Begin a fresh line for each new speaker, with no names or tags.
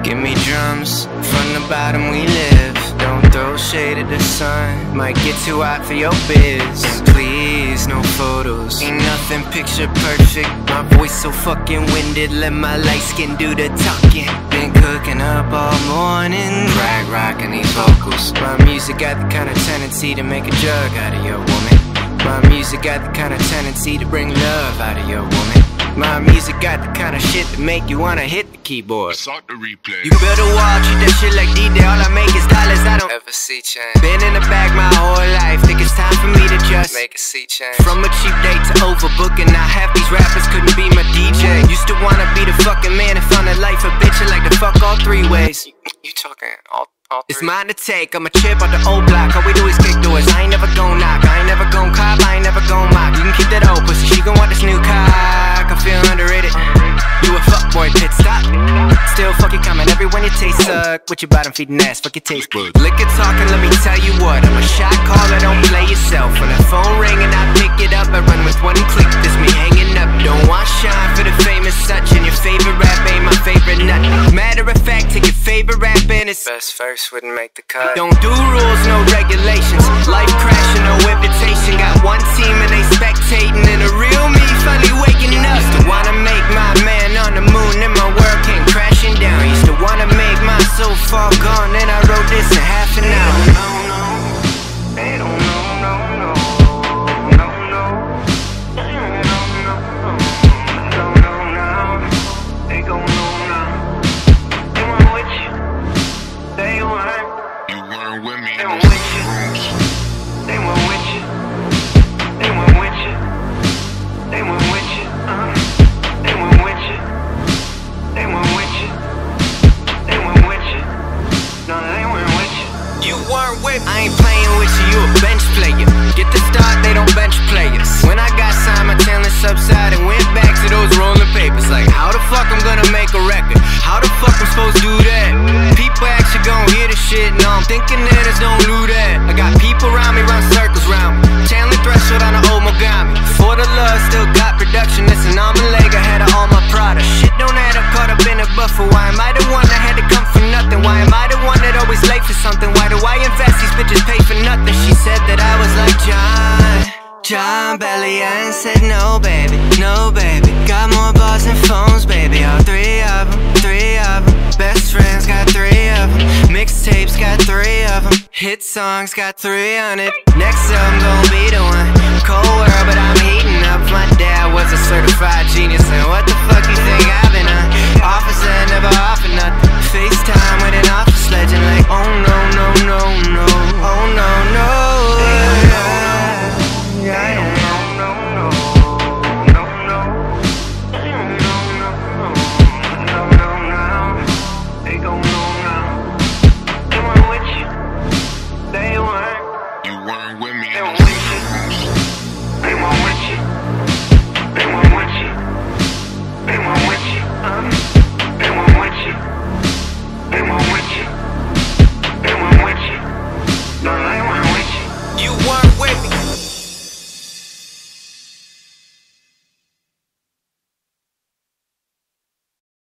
Give me drums, from the bottom we live. Don't throw shade at the sun, might get too hot for your biz. Please, no photos, ain't nothing picture perfect. My voice so fucking winded, let my light skin do the talking. Been cooking up all morning, crack rocking these vocals. My music got the kind of tendency to make a drug out of your woman. My music got the kind of tendency to bring love out of your woman. My music got the kind of shit that make you wanna hit the keyboard.
Start the replay.
You better watch it, that shit like D-Day. All I make is dollars, I don't ever see change. Been in the bag my whole life, think it's time for me to just make a sea change. From a cheap date to overbooking, now half these rappers couldn't be my DJ. Used to wanna be the fucking man and found a life a bitch and like to fuck all three ways. You talking all three? It's mine to take, I'm a chip out the old block. All we do is kick doors, I ain't never gon' knock. I ain't never gon' cop, I ain't never gon' mock. You can keep that old pussy, she gon' want this new cock. I feel underrated. You a fuckboy, pit stop. Still fucking comment everyone you taste suck. With your bottom feeding ass, fuck your taste bud. Liquor talking, let me tell you what. I'm a shot caller, don't play yourself. When that phone ring and I pick it up, I run with one click. This me hanging up. Don't want shine for the famous such. And your favorite rap ain't my favorite nut. Matter of fact, take your favorite rap and it's best verse wouldn't make the cut. Don't do rules, no regulations. Life crashing, no invitation. Got one team and they spectating. And the real me finally waking up. Used to wanna make my man on the moon and my world came crashing down. Used to wanna make my soul fall gone. Then I wrote this in half an hour. They don't know, no, no, no, no. They don't know now. They gon' know now. They weren't with you. They weren't.
You weren't with me.
They weren't with you. They weren't with you. They weren't with you. They weren't with you. They weren't with you. They weren't with you. They weren't with you. No, they weren't with you. You weren't with me. I ain't playing with you, you a bench player. Get the start, they don't bench players. When I got signed, my talent subsided and went back to those rolling papers. Like, how the fuck I'm gonna make a record? How the fuck I'm supposed to do that? People actually gon' hear the shit. No, I'm thinking niggas don't do that. I got people around me, run circles round me. Talent threshold on the old Mogami. For the love, still got production. It's an arm and leg ahead of all my products. Shit don't add up, caught up in a buffer. Why am I the one that had to come for nothing? Why am I the one that always late for something? Why do I invest? These bitches pay for nothing. She said that I was like John Bellion and said no baby, no baby. Got more bars than phones baby. All three of them. Best friends got 3 of them. Mixtapes got 3 of them. Hit songs got 300. Next album gon' be the one. Cold world but I'm heating up. My dad was a certified genius and what the fuck you think I've been on?